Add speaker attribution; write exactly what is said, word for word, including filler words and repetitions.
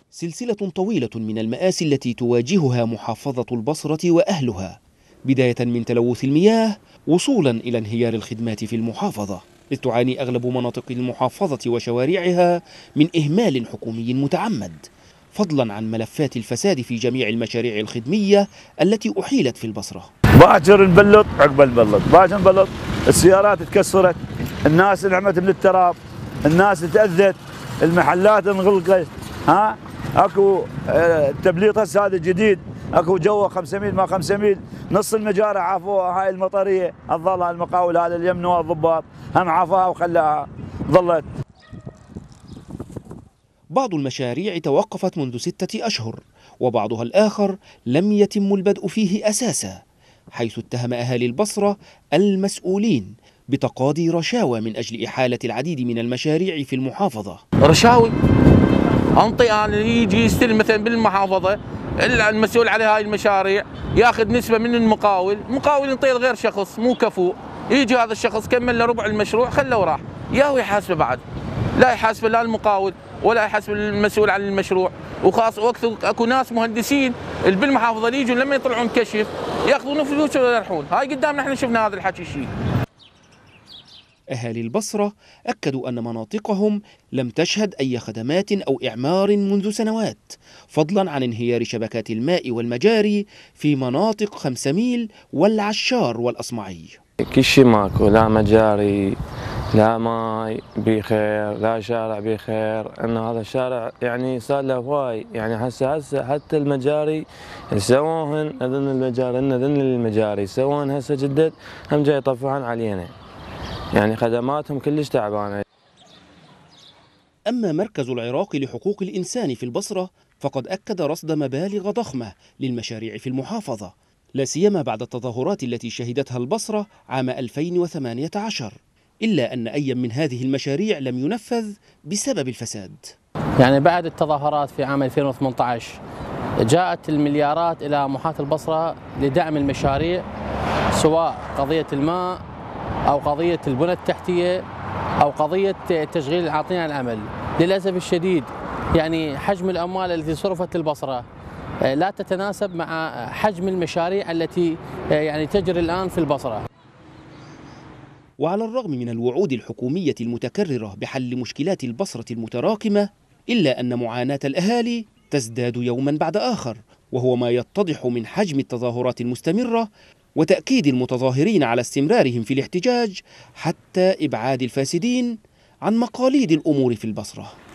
Speaker 1: سلسلة طويلة من المآسي التي تواجهها محافظة البصرة وأهلها، بداية من تلوث المياه وصولا إلى انهيار الخدمات في المحافظة، إذ تعاني أغلب مناطق المحافظة وشوارعها من إهمال حكومي متعمد، فضلا عن ملفات الفساد في جميع المشاريع الخدمية التي أحيلت في البصرة.
Speaker 2: باكر نبلط عقب نبلط، باكر نبلط، السيارات تكسرت، الناس انعمت من التراب، الناس تأذت، المحلات انغلقت، ها اكو التبليط هسه هذا جديد، اكو جوه خمسة ميل ما خمسة ميل، نص المجاري عافوها، هاي المطريه تظل المقاول هذا اليمن والضباط هم عافاها وخلاها ظلت.
Speaker 1: بعض المشاريع توقفت منذ ستة أشهر، وبعضها الآخر لم يتم البدء فيه أساسا، حيث اتهم أهالي البصرة المسؤولين بتقاضي رشاوى من أجل إحالة العديد من المشاريع في المحافظة.
Speaker 3: رشاوي انطي انا يجي يستلم مثلا بالمحافظه المسؤول على هاي المشاريع ياخذ نسبه من المقاول، المقاول ينطيه غير شخص مو كفؤ، يجي هذا الشخص كمل له ربع المشروع خله وراح، ياهو يحاسبه بعد، لا يحاسبه لا المقاول ولا يحاسب المسؤول عن المشروع، وخاص وقت اكو ناس مهندسين بالمحافظه يجوا لما يطلعون كشف ياخذون فلوس ويروحون، هاي قدامنا احنا شفنا هذا الحكي شيء.
Speaker 1: أهالي البصرة أكدوا أن مناطقهم لم تشهد أي خدمات أو إعمار منذ سنوات، فضلا عن انهيار شبكات الماء والمجاري في مناطق خمسة ميل والعشار والأصمعي.
Speaker 4: كل شيء ماكو، لا مجاري لا ماي بخير لا شارع بخير، انه هذا الشارع يعني صار له هواي، يعني هسه هسه حتى المجاري سووهن اذن المجاري ان اذن المجاري سووهن هسه جدد هم جاي يطفحون علينا، يعني خدماتهم كلش تعبانه.
Speaker 1: أما مركز العراق لحقوق الإنسان في البصرة فقد أكد رصد مبالغ ضخمة للمشاريع في المحافظة، لا سيما بعد التظاهرات التي شهدتها البصرة عام ألفين وثمانية عشر، إلا أن أي من هذه المشاريع لم ينفذ بسبب الفساد.
Speaker 5: يعني بعد التظاهرات في عام ألفين وثمانية عشر جاءت المليارات إلى محافظة البصرة لدعم المشاريع، سواء قضية الماء أو قضية البنى التحتية أو قضية تشغيل العاطلين عن العمل. للأسف الشديد يعني حجم الأموال التي صرفت للبصرة لا تتناسب مع حجم المشاريع التي يعني تجري الآن في البصرة.
Speaker 1: وعلى الرغم من الوعود الحكومية المتكررة بحل مشكلات البصرة المتراكمة، إلا أن معاناة الأهالي تزداد يوما بعد آخر، وهو ما يتضح من حجم التظاهرات المستمرة وتأكيد المتظاهرين على استمرارهم في الاحتجاج حتى إبعاد الفاسدين عن مقاليد الأمور في البصرة.